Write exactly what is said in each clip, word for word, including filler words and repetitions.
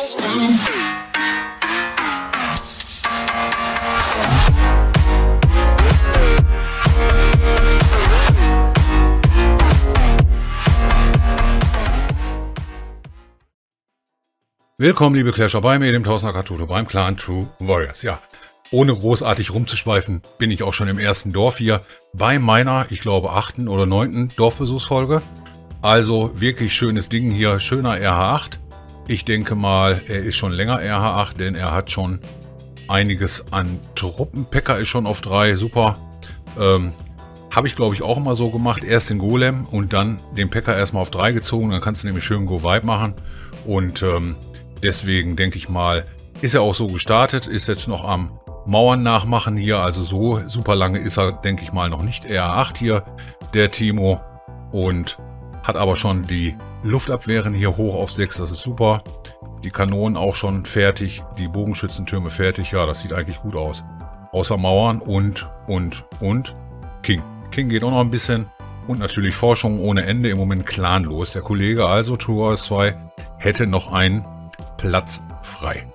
Willkommen, liebe Clasher, bei mir, dem Tausender Cthulhu, beim Clan True Warriors. Ja, ohne großartig rumzuschweifen, bin ich auch schon im ersten Dorf hier bei meiner, ich glaube, achten oder neunten Dorfbesuchsfolge. Also wirklich schönes Ding hier, schöner R H acht. Ich denke mal, er ist schon länger R H acht, denn er hat schon einiges an Truppen. P.E.K.K.A ist schon auf drei, super. Ähm, habe ich, glaube ich, auch immer so gemacht. Erst den Golem und dann den P.E.K.K.A erstmal auf drei gezogen. Dann kannst du nämlich schön Go-Vibe machen. Und ähm, deswegen denke ich mal, ist er auch so gestartet. Ist jetzt noch am Mauern nachmachen hier. Also so super lange ist er, denke ich mal, noch nicht R H acht hier, der Timo. Und hat aber schon die Luftabwehren hier hoch auf sechs. Das ist super. Die Kanonen auch schon fertig. Die Bogenschützentürme fertig. Ja, das sieht eigentlich gut aus. Außer Mauern und, und, und King. King geht auch noch ein bisschen. Und natürlich Forschung ohne Ende. Im Moment planlos. Der Kollege, also True Warriors zwei, hätte noch einen Platz frei.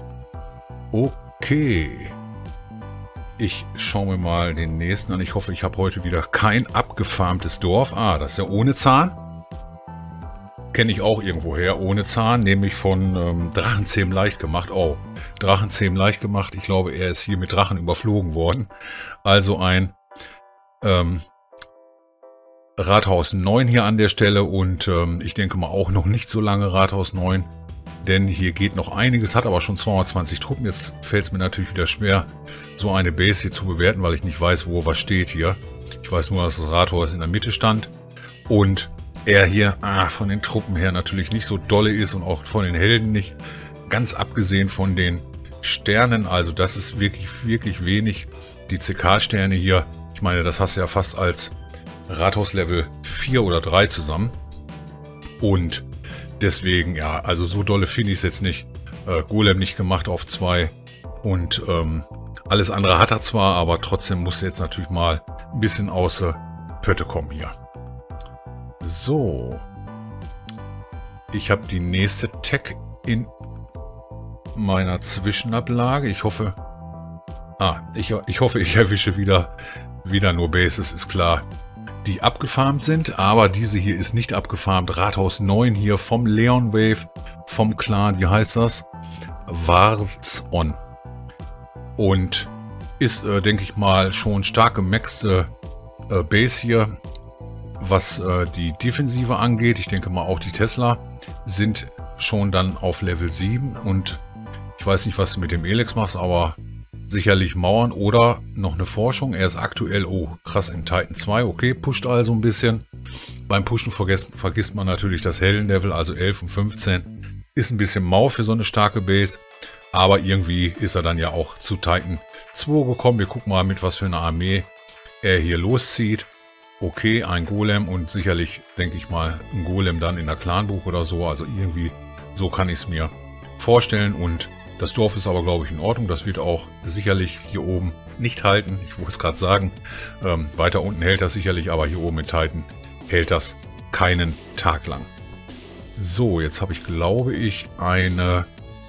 Okay. Ich schaue mir mal den nächsten an. Ich hoffe, ich habe heute wieder kein abgefarmtes Dorf. Ah, das ist ja ohne Zahn. Kenne ich auch irgendwoher. Ohne Zahn, nämlich von ähm, Drachenzähm leicht gemacht. Oh, Drachenzähm leicht gemacht. Ich glaube, er ist hier mit Drachen überflogen worden. Also ein ähm, Rathaus neun hier an der Stelle. Und ähm, ich denke mal auch noch nicht so lange Rathaus neun. Denn hier geht noch einiges, hat aber schon zweihundertzwanzig Truppen. Jetzt fällt es mir natürlich wieder schwer, so eine Base hier zu bewerten, weil ich nicht weiß, wo was steht hier. Ich weiß nur, dass das Rathaus in der Mitte stand. Und er hier ah, von den Truppen her natürlich nicht so dolle ist und auch von den Helden nicht. Ganz abgesehen von den Sternen, also das ist wirklich, wirklich wenig. Die C K-Sterne hier, ich meine, das hast du ja fast als Rathaus Level vier oder drei zusammen. Und deswegen, ja, also so dolle finde ich es jetzt nicht. Äh, Golem nicht gemacht auf zwei. Und ähm, alles andere hat er zwar, aber trotzdem muss jetzt natürlich mal ein bisschen außer Pötte kommen hier. So. Ich habe die nächste Tech in meiner Zwischenablage. Ich hoffe... Ah, ich, ich hoffe, ich erwische wieder, wieder nur Bases, ist klar, die abgefarmt sind, aber diese hier ist nicht abgefarmt. Rathaus neun hier vom Leon Wave, vom Clan, wie heißt das? Warzon. Und ist, äh, denke ich mal, schon stark gemaxte äh, Base hier, was äh, die Defensive angeht. Ich denke mal, auch die Tesla sind schon dann auf Level sieben und ich weiß nicht, was du mit dem Elex machst, aber sicherlich Mauern oder noch eine Forschung. Er ist aktuell, oh krass, in Titan zwei. Okay, pusht also ein bisschen. Beim Pushen vergisst, vergisst man natürlich das Heldenlevel, also elf und fünfzehn. Ist ein bisschen mau für so eine starke Base. Aber irgendwie ist er dann ja auch zu Titan zwei gekommen. Wir gucken mal, mit was für einer Armee er hier loszieht. Okay, ein Golem und sicherlich, denke ich mal, ein Golem dann in der Clanbuch oder so. Also irgendwie, so kann ich es mir vorstellen. Und das Dorf ist aber, glaube ich, in Ordnung. Das wird auch sicherlich hier oben nicht halten. Ich wollte es gerade sagen. Ähm, weiter unten hält das sicherlich, aber hier oben in Titan hält das keinen Tag lang. So, jetzt habe ich, glaube ich, eine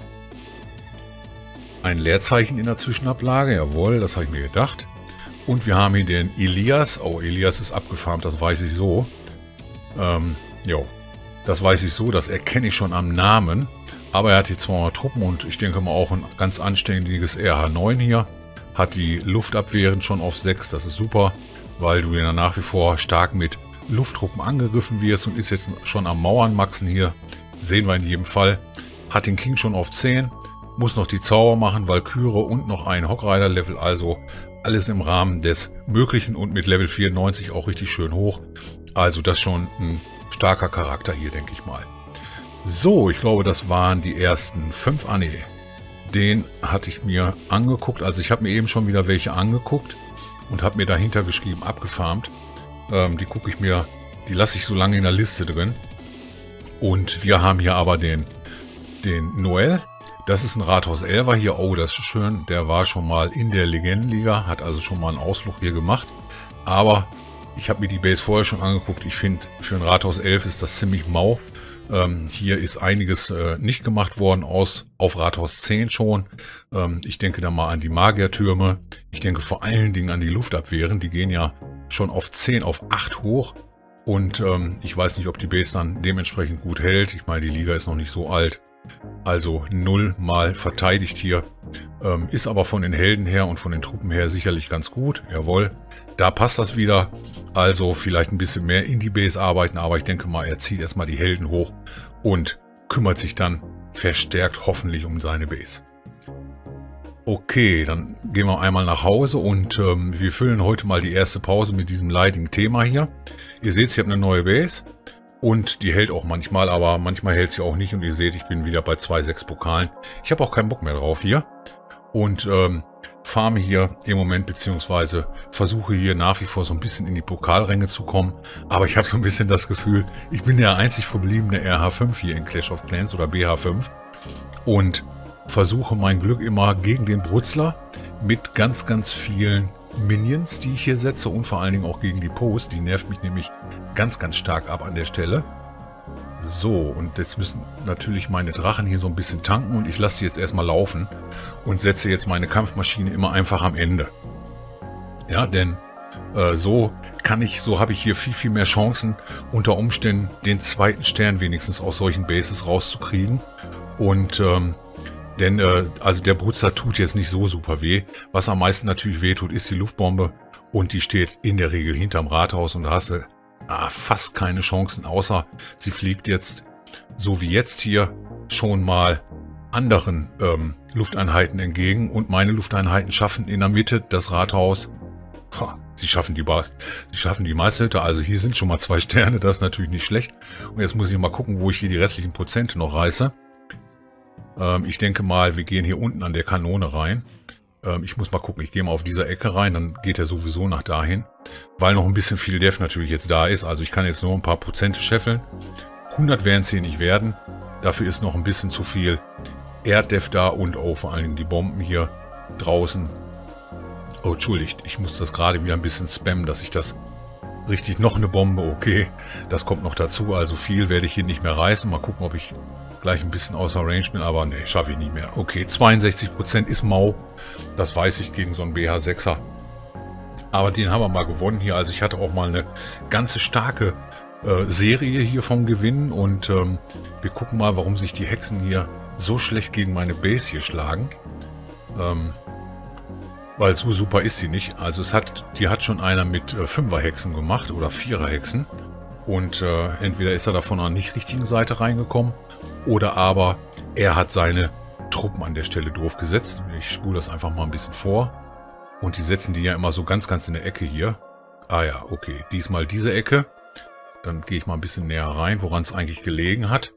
ein Leerzeichen in der Zwischenablage. Jawohl, das habe ich mir gedacht. Und wir haben hier den Elias. Oh, Elias ist abgefarmt, das weiß ich so. Ähm, jo, das weiß ich so. Das erkenne ich schon am Namen. Aber er hat hier zweihundert Truppen und ich denke mal auch ein ganz anständiges R H neun hier. Hat die Luftabwehren schon auf sechs, das ist super, weil du ja nach wie vor stark mit Lufttruppen angegriffen wirst und ist jetzt schon am Mauern maxen hier. Sehen wir in jedem Fall. Hat den King schon auf zehn, muss noch die Zauber machen, Valkyrie und noch ein Hockrider-Level, also alles im Rahmen des Möglichen und mit Level vierundneunzig auch richtig schön hoch. Also das schon ein starker Charakter hier, denke ich mal. So, ich glaube, das waren die ersten fünf. Ah, nee, den hatte ich mir angeguckt. Also ich habe mir eben schon wieder welche angeguckt und habe mir dahinter geschrieben, abgefarmt. Ähm, die gucke ich mir, die lasse ich so lange in der Liste drin. Und wir haben hier aber den, den Noel. Das ist ein Rathaus Elfer hier. Oh, das ist schön. Der war schon mal in der Legendenliga, hat also schon mal einen Ausflug hier gemacht. Aber ich habe mir die Base vorher schon angeguckt. Ich finde, für ein Rathaus elf ist das ziemlich mau. Ähm, hier ist einiges äh, nicht gemacht worden aus auf Rathaus zehn schon. Ähm, ich denke da mal an die Magiertürme. Ich denke vor allen Dingen an die Luftabwehren. Die gehen ja schon auf zehn, auf acht hoch. Und ähm, ich weiß nicht, ob die Base dann dementsprechend gut hält. Ich meine, die Liga ist noch nicht so alt. Also null mal verteidigt hier. Ähm, ist aber von den Helden her und von den Truppen her sicherlich ganz gut. Jawohl, da passt das wieder. Also vielleicht ein bisschen mehr in die Base arbeiten. Aber ich denke mal, er zieht erstmal die Helden hoch und kümmert sich dann verstärkt hoffentlich um seine Base. Okay, dann gehen wir einmal nach Hause und ähm, wir füllen heute mal die erste Pause mit diesem leidigen Thema hier. Ihr seht, ich habe eine neue Base. Und die hält auch manchmal, aber manchmal hält sie auch nicht. Und ihr seht, ich bin wieder bei zwei sechs Pokalen. Ich habe auch keinen Bock mehr drauf hier. Und ähm, farme hier im Moment, beziehungsweise versuche hier nach wie vor so ein bisschen in die Pokalränge zu kommen. Aber ich habe so ein bisschen das Gefühl, ich bin der einzig verbliebene R H fünf hier in Clash of Clans oder B H fünf. Und versuche mein Glück immer gegen den Brutzler mit ganz, ganz vielen Minions, die ich hier setze und vor allen Dingen auch gegen die Post. Die nervt mich nämlich ganz, ganz stark ab an der Stelle. So, und jetzt müssen natürlich meine Drachen hier so ein bisschen tanken und ich lasse die jetzt erstmal laufen und setze jetzt meine Kampfmaschine immer einfach am Ende. Ja, denn äh, so kann ich, so habe ich hier viel, viel mehr Chancen, unter Umständen den zweiten Stern wenigstens aus solchen Bases rauszukriegen. Und ähm, Denn äh, also der Brutzler tut jetzt nicht so super weh. Was am meisten natürlich weh tut, ist die Luftbombe. Und die steht in der Regel hinterm Rathaus. Und da hast du ah, fast keine Chancen, außer sie fliegt jetzt, so wie jetzt hier, schon mal anderen ähm, Lufteinheiten entgegen. Und meine Lufteinheiten schaffen in der Mitte das Rathaus. Ha, sie schaffen die Bas sie schaffen die Meisterhütte. Also hier sind schon mal zwei Sterne. Das ist natürlich nicht schlecht. Und jetzt muss ich mal gucken, wo ich hier die restlichen Prozente noch reiße. Ich denke mal, wir gehen hier unten an der Kanone rein. Ich muss mal gucken, ich gehe mal auf dieser Ecke rein, dann geht er sowieso nach dahin. Weil noch ein bisschen viel Def natürlich jetzt da ist. Also ich kann jetzt nur ein paar Prozente scheffeln. hundert werden es hier nicht werden. Dafür ist noch ein bisschen zu viel Erddef da und auch vor allen Dingen die Bomben hier draußen. Oh, entschuldigt, ich muss das gerade wieder ein bisschen spammen, dass ich das richtig, noch eine Bombe, okay. Das kommt noch dazu, also viel werde ich hier nicht mehr reißen. Mal gucken, ob ich gleich ein bisschen außer Range bin, aber ne, schaffe ich nicht mehr. Okay, zweiundsechzig Prozent ist mau. Das weiß ich gegen so einen B H sechser. Aber den haben wir mal gewonnen hier. Also ich hatte auch mal eine ganze starke äh, Serie hier vom Gewinnen. Und ähm, wir gucken mal, warum sich die Hexen hier so schlecht gegen meine Base hier schlagen. Ähm, weil so super ist sie nicht. Also es hat, die hat schon einer mit äh, Fünfer-Hexen gemacht oder Vierer-Hexen. Und äh, entweder ist er davon an der nicht richtigen Seite reingekommen. Oder aber er hat seine Truppen an der Stelle doof gesetzt. Ich spule das einfach mal ein bisschen vor. Und die setzen die ja immer so ganz, ganz in der Ecke hier. Ah ja, okay. Diesmal diese Ecke. Dann gehe ich mal ein bisschen näher rein, woran es eigentlich gelegen hat.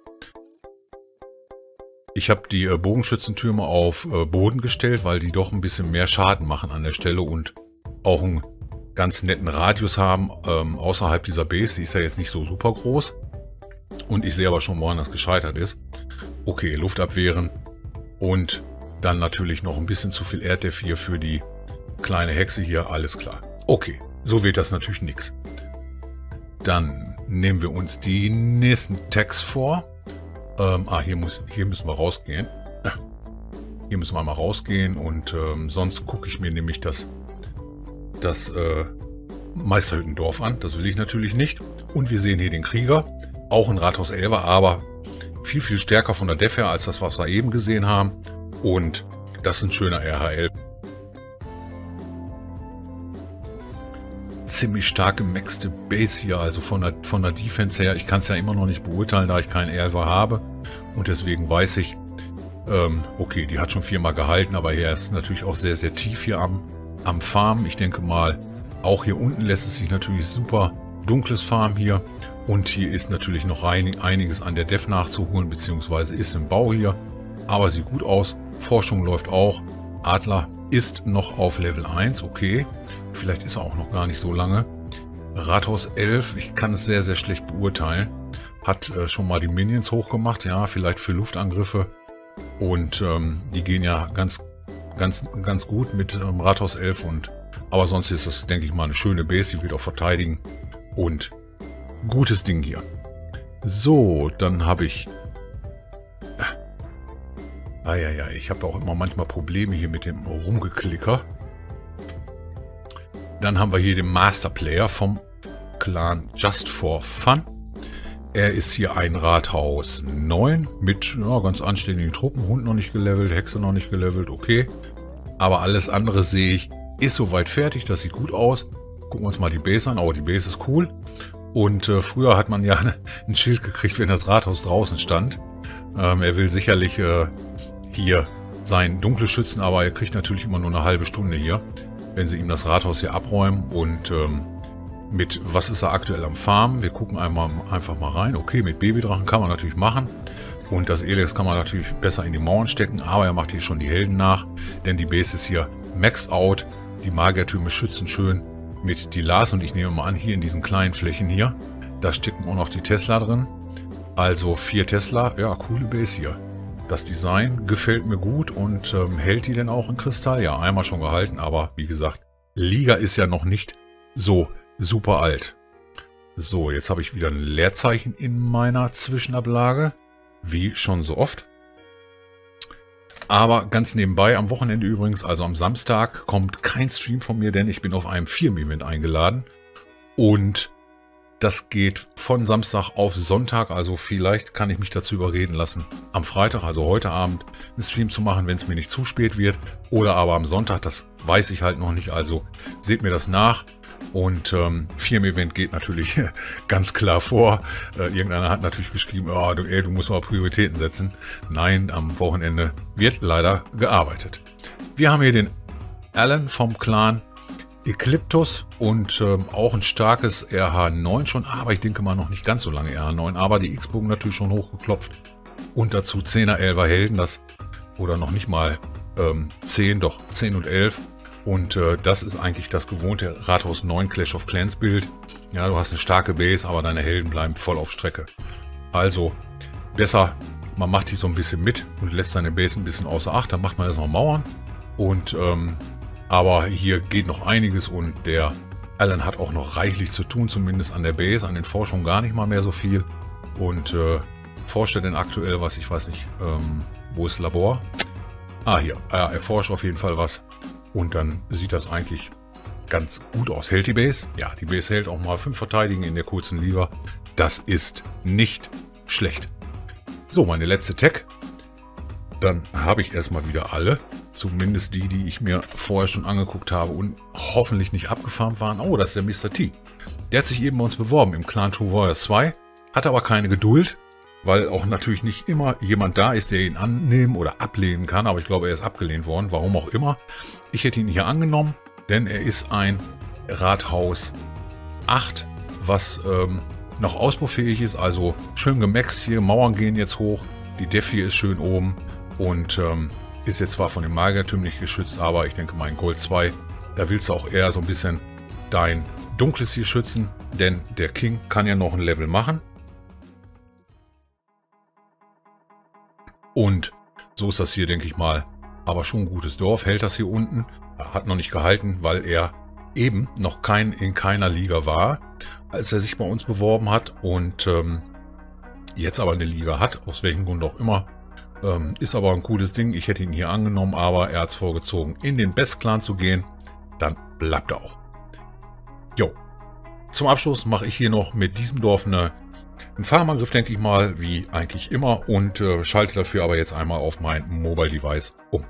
Ich habe die äh, Bogenschützentürme auf äh, Boden gestellt, weil die doch ein bisschen mehr Schaden machen an der Stelle und auch einen ganz netten Radius haben ähm, außerhalb dieser Base. Die ist ja jetzt nicht so super groß. Und ich sehe aber schon, woran das gescheitert ist. Okay, Luftabwehren. Und dann natürlich noch ein bisschen zu viel Erddef hier für die kleine Hexe hier. Alles klar. Okay, so wird das natürlich nichts. Dann nehmen wir uns die nächsten Tags vor. Ähm, ah, hier, muss, hier müssen wir rausgehen. Hier müssen wir mal rausgehen. Und ähm, sonst gucke ich mir nämlich das, das äh, Meisterhüttendorf an. Das will ich natürlich nicht. Und wir sehen hier den Krieger. Auch ein Rathaus elfer, aber viel, viel stärker von der Def her als das, was wir eben gesehen haben. Und das ist ein schöner R H elf. Ziemlich stark gemaxte Base hier, also von der, von der Defense her. Ich kann es ja immer noch nicht beurteilen, da ich keinen elfer habe. Und deswegen weiß ich, ähm, okay, die hat schon viermal gehalten, aber er ist natürlich auch sehr, sehr tief hier am, am Farm. Ich denke mal, auch hier unten lässt es sich natürlich super dunkles Farm hier. Und hier ist natürlich noch einiges an der Def nachzuholen, beziehungsweise ist im Bau hier. Aber sieht gut aus. Forschung läuft auch. Adler ist noch auf Level eins, okay. Vielleicht ist er auch noch gar nicht so lange. Rathaus elf, ich kann es sehr, sehr schlecht beurteilen. Hat äh, schon mal die Minions hochgemacht, ja, vielleicht für Luftangriffe. Und ähm, die gehen ja ganz, ganz, ganz gut mit ähm, Rathaus elf. Und, aber sonst ist das, denke ich mal, eine schöne Base, die wird auch verteidigen. Und gutes Ding hier. So, dann habe ich... Ah ja, ja, ich habe auch immer manchmal Probleme hier mit dem Rumgeklicker. Dann haben wir hier den Master Player vom Clan Just for Fun. Er ist hier ein Rathaus neun mit ja, ganz anständigen Truppen. Hund noch nicht gelevelt, Hexe noch nicht gelevelt, okay. Aber alles andere sehe ich, ist soweit fertig. Das sieht gut aus. Gucken wir uns mal die Base an. Oh, die Base ist cool. Und äh, früher hat man ja ein Schild gekriegt, wenn das Rathaus draußen stand. Ähm, er will sicherlich äh, hier sein Dunkles schützen, aber er kriegt natürlich immer nur eine halbe Stunde hier, wenn sie ihm das Rathaus hier abräumen. Und ähm, mit was ist er aktuell am Farmen? Wir gucken einmal einfach mal rein. Okay, mit Babydrachen kann man natürlich machen. Und das Elex kann man natürlich besser in die Mauern stecken, aber er macht hier schon die Helden nach, denn die Base ist hier maxed out. Die Magiertürme schützen schön mit die Lars und ich nehme mal an, hier in diesen kleinen Flächen hier, da stecken auch noch die Tesla drin. Also vier Tesla, ja, coole Base hier. Das Design gefällt mir gut und ähm, hält die denn auch in Kristall? Ja, einmal schon gehalten, aber wie gesagt, Liga ist ja noch nicht so super alt. So, jetzt habe ich wieder ein Leerzeichen in meiner Zwischenablage, wie schon so oft. Aber ganz nebenbei, am Wochenende übrigens, also am Samstag, kommt kein Stream von mir, denn ich bin auf einem Firmen-Event eingeladen. Und das geht von Samstag auf Sonntag, also vielleicht kann ich mich dazu überreden lassen, am Freitag, also heute Abend, einen Stream zu machen, wenn es mir nicht zu spät wird. Oder aber am Sonntag, das weiß ich halt noch nicht, also seht mir das nach. Und ähm, Firmen-Event geht natürlich ganz klar vor. Äh, irgendeiner hat natürlich geschrieben, oh, du, ey, du musst mal Prioritäten setzen. Nein, am Wochenende wird leider gearbeitet. Wir haben hier den Alan vom Clan Ecliptus und ähm, auch ein starkes R H neun schon, aber ich denke mal noch nicht ganz so lange R H neun, aber die X-Bogen natürlich schon hochgeklopft. Und dazu zehner, elfer Helden, das oder noch nicht mal ähm, zehn, doch zehn und elf. Und äh, das ist eigentlich das gewohnte Rathaus neun Clash of Clans Bild. Ja, du hast eine starke Base, aber deine Helden bleiben voll auf Strecke. Also besser, man macht die so ein bisschen mit und lässt seine Base ein bisschen außer Acht. Dann macht man erstmal Mauern. Und ähm, aber hier geht noch einiges und der Alan hat auch noch reichlich zu tun, zumindest an der Base, an den Forschungen gar nicht mal mehr so viel. Und äh, forscht er denn aktuell was? Ich weiß nicht. Ähm, wo ist Labor? Ah, hier. Ja, er forscht auf jeden Fall was. Und dann sieht das eigentlich ganz gut aus. Hält die Base? Ja, die Base hält auch mal fünf Verteidigen in der kurzen Liga. Das ist nicht schlecht. So, meine letzte Tech. Dann habe ich erstmal wieder alle. Zumindest die, die ich mir vorher schon angeguckt habe und hoffentlich nicht abgefarmt waren. Oh, das ist der Mister T. Der hat sich eben bei uns beworben im Clan True Warriors zwei. Hatte aber keine Geduld, weil auch natürlich nicht immer jemand da ist, der ihn annehmen oder ablehnen kann. Aber ich glaube, er ist abgelehnt worden, warum auch immer. Ich hätte ihn hier angenommen, denn er ist ein Rathaus acht, was ähm, noch ausbaufähig ist. Also schön gemaxt hier, Mauern gehen jetzt hoch, die Def hier ist schön oben und ähm, ist jetzt zwar von den Magiertürmen nicht geschützt, aber ich denke mal in Gold zwei, da willst du auch eher so ein bisschen dein Dunkles hier schützen, denn der King kann ja noch ein Level machen. Und so ist das hier, denke ich mal, aber schon ein gutes Dorf. Hält das hier unten, hat noch nicht gehalten, weil er eben noch kein, in keiner Liga war, als er sich bei uns beworben hat und ähm, jetzt aber eine Liga hat, aus welchem Grund auch immer. Ähm, ist aber ein cooles Ding. Ich hätte ihn hier angenommen, aber er hat es vorgezogen, in den Best-Clan zu gehen. Dann bleibt er auch. Jo. Zum Abschluss mache ich hier noch mit diesem Dorf eine Ein Farmangriff, denke ich mal, wie eigentlich immer und äh, schalte dafür aber jetzt einmal auf mein Mobile Device um.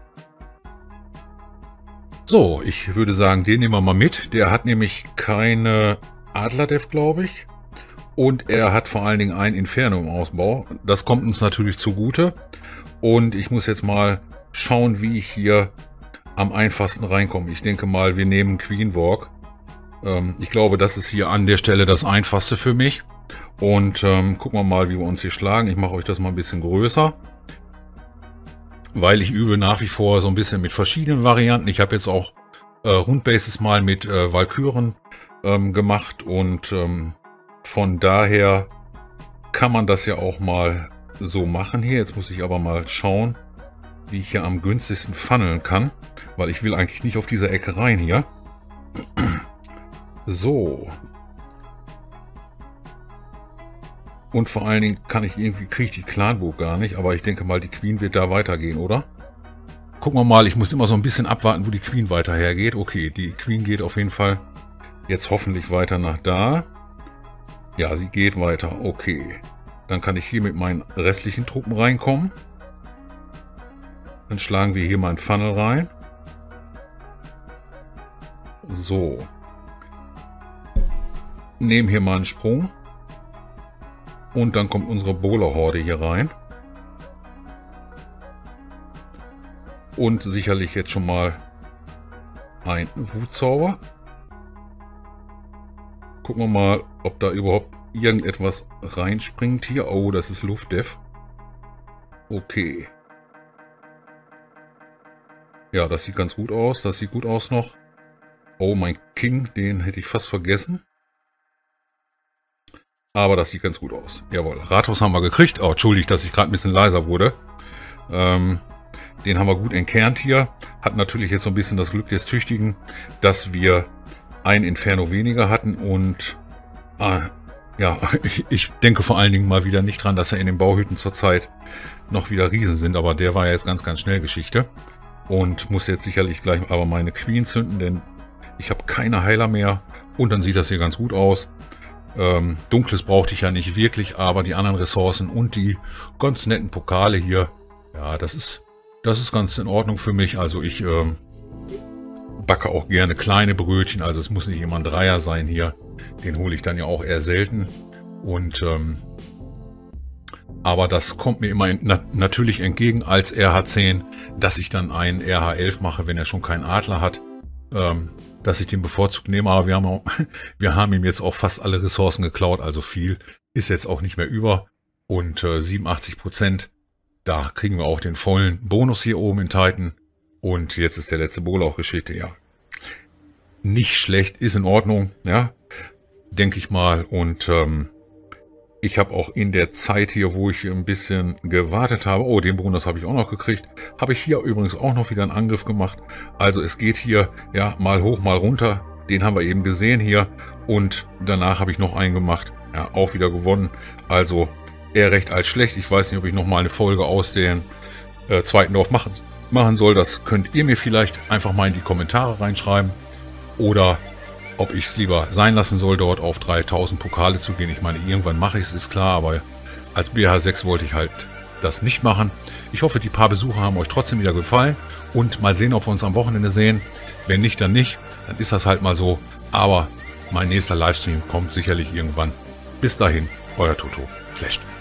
So, ich würde sagen, den nehmen wir mal mit. Der hat nämlich keine Adler-Def, glaube ich. Und er hat vor allen Dingen ein Inferno im Ausbau. Das kommt uns natürlich zugute. Und ich muss jetzt mal schauen, wie ich hier am einfachsten reinkomme. Ich denke mal, wir nehmen Queen Walk. Ähm, ich glaube, das ist hier an der Stelle das Einfachste für mich. Und ähm, gucken wir mal, wie wir uns hier schlagen. Ich mache euch das mal ein bisschen größer, weil ich übe nach wie vor so ein bisschen mit verschiedenen Varianten. Ich habe jetzt auch äh, Rundbases mal mit äh, Walküren ähm, gemacht und ähm, von daher kann man das ja auch mal so machen hier. Jetzt muss ich aber mal schauen, wie ich hier am günstigsten funneln kann, weil ich will eigentlich nicht auf dieser Ecke rein hier. So. Und vor allen Dingen kann ich irgendwie, kriege ich die Clanburg gar nicht, aber ich denke mal, die Queen wird da weitergehen, oder? Gucken wir mal, ich muss immer so ein bisschen abwarten, wo die Queen weiter hergeht. Okay, die Queen geht auf jeden Fall jetzt hoffentlich weiter nach da. Ja, sie geht weiter, okay. Dann kann ich hier mit meinen restlichen Truppen reinkommen. Dann schlagen wir hier mal ein Funnel rein. So. Nehmen hier mal einen Sprung. Und dann kommt unsere Bowler-Horde hier rein. Und sicherlich jetzt schon mal ein Wutzauber. Gucken wir mal, ob da überhaupt irgendetwas reinspringt hier. Oh, das ist Luftdef. Okay. Ja, das sieht ganz gut aus. Das sieht gut aus noch. Oh, mein King, den hätte ich fast vergessen. Aber das sieht ganz gut aus. Jawohl, Rathaus haben wir gekriegt. Oh, entschuldigt, dass ich gerade ein bisschen leiser wurde. Ähm, den haben wir gut entkernt hier. Hat natürlich jetzt so ein bisschen das Glück des Tüchtigen, dass wir ein Inferno weniger hatten. Und ah, ja, ich, ich denke vor allen Dingen mal wieder nicht dran, dass er in den Bauhütten zurzeit noch wieder Riesen sind. Aber der war ja jetzt ganz, ganz schnell Geschichte. Und muss jetzt sicherlich gleich aber meine Queen zünden, denn ich habe keine Heiler mehr. Und dann sieht das hier ganz gut aus. Ähm, Dunkles brauchte ich ja nicht wirklich, aber die anderen Ressourcen und die ganz netten Pokale hier, ja, das ist, das ist ganz in Ordnung für mich. Also ich ähm, backe auch gerne kleine Brötchen, also es muss nicht immer ein Dreier sein hier. Den hole ich dann ja auch eher selten. Und ähm, aber das kommt mir immer na natürlich entgegen als R H zehn, dass ich dann einen R H elf mache, wenn er schon keinen Adler hat. Ähm, dass ich den bevorzugt nehme, aber wir haben, auch, wir haben ihm jetzt auch fast alle Ressourcen geklaut, also viel ist jetzt auch nicht mehr über. Und äh, siebenundachtzig Prozent, da kriegen wir auch den vollen Bonus hier oben in Titan. Und jetzt ist der letzte Bolauch-Geschichte, ja. Nicht schlecht, ist in Ordnung, ja, denke ich mal. Und ähm, ich habe auch in der Zeit hier, wo ich ein bisschen gewartet habe, oh, den Bonus habe ich auch noch gekriegt, habe ich hier übrigens auch noch wieder einen Angriff gemacht. Also es geht hier, ja, mal hoch, mal runter. Den haben wir eben gesehen hier. Und danach habe ich noch einen gemacht, ja, auch wieder gewonnen. Also eher recht als schlecht. Ich weiß nicht, ob ich nochmal eine Folge aus dem äh, zweiten Dorf machen, machen soll. Das könnt ihr mir vielleicht einfach mal in die Kommentare reinschreiben. Oder ob ich es lieber sein lassen soll, dort auf dreitausend Pokale zu gehen. Ich meine, irgendwann mache ich es, ist klar, aber als B H sechs wollte ich halt das nicht machen. Ich hoffe, die paar Besucher haben euch trotzdem wieder gefallen und mal sehen, ob wir uns am Wochenende sehen. Wenn nicht, dann nicht. Dann ist das halt mal so. Aber mein nächster Livestream kommt sicherlich irgendwann. Bis dahin, euer Toto. Flasht.